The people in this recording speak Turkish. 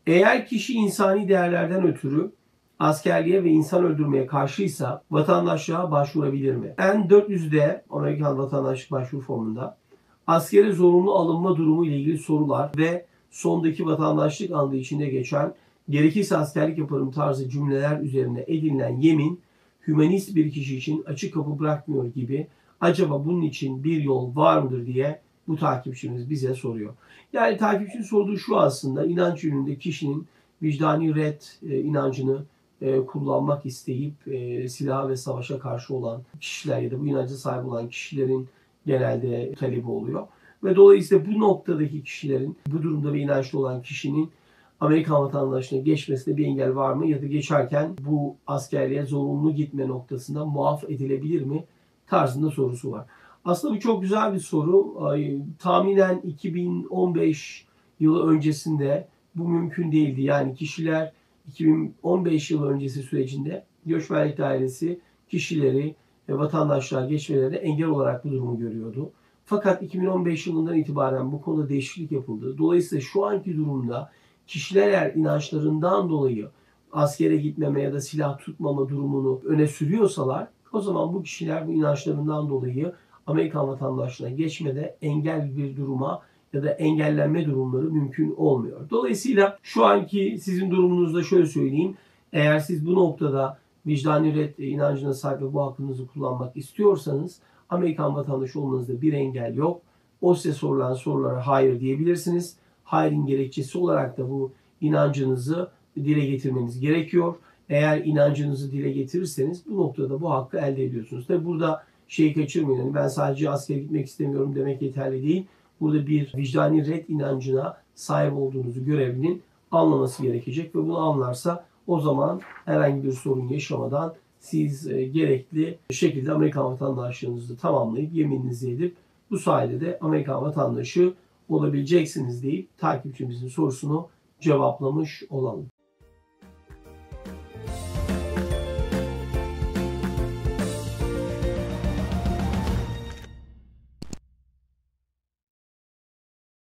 Eğer kişi insani değerlerden ötürü askerliğe ve insan öldürmeye karşıysa vatandaşlığa başvurabilir mi? N400'de Amerikan vatandaşlık başvuru formunda askere zorunlu alınma durumu ile ilgili sorular ve sondaki vatandaşlık andı içinde geçen gerekirse askerlik yaparım tarzı cümleler üzerine edinilen yemin hümanist bir kişi için açık kapı bırakmıyor gibi acaba bunun için bir yol var mıdır diye bu takipçimiz bize soruyor. Yani takipçinin sorduğu şu aslında inanç yönünde kişinin vicdani red inancını kullanmak isteyip silaha ve savaşa karşı olan kişiler ya da bu inanca sahip olan kişilerin genelde talebi oluyor. Ve dolayısıyla bu noktadaki kişilerin, bu durumda ve inançlı olan kişinin Amerikan vatandaşlığına geçmesine bir engel var mı? Ya da geçerken bu askerliğe zorunlu gitme noktasında muaf edilebilir mi? Tarzında sorusu var. Aslında bu çok güzel bir soru. Tahminen 2015 yılı öncesinde bu mümkün değildi. Yani kişiler 2015 yılı öncesi sürecinde göçmenlik dairesi kişileri vatandaşlığa geçmelerine engel olarak bu durumu görüyordu. Fakat 2015 yılından itibaren bu konuda değişiklik yapıldı. Dolayısıyla şu anki durumda kişiler eğer inançlarından dolayı askere gitmeme ya da silah tutmama durumunu öne sürüyorsalar o zaman bu kişiler bu inançlarından dolayı Amerikan vatandaşlığına geçmede engel bir duruma ya da engellenme durumları mümkün olmuyor. Dolayısıyla şu anki sizin durumunuzda şöyle söyleyeyim. Eğer siz bu noktada vicdani red inancına sahip ve bu hakkınızı kullanmak istiyorsanız Amerikan vatandaşı olmanızda bir engel yok. O size sorulan sorulara hayır diyebilirsiniz. Hayırın gerekçesi olarak da bu inancınızı dile getirmeniz gerekiyor. Eğer inancınızı dile getirirseniz bu noktada bu hakkı elde ediyorsunuz. Tabi burada şeyi kaçırmayın. Yani ben sadece askere gitmek istemiyorum demek yeterli değil. Burada bir vicdani red inancına sahip olduğunuzu görevlinin anlaması gerekecek ve bunu anlarsa o zaman herhangi bir sorun yaşamadan siz gerekli şekilde Amerikan vatandaşlığınızı tamamlayıp yemininizi edip bu sayede de Amerikan vatandaşı olabileceksiniz deyip takipçimizin sorusunu cevaplamış olalım.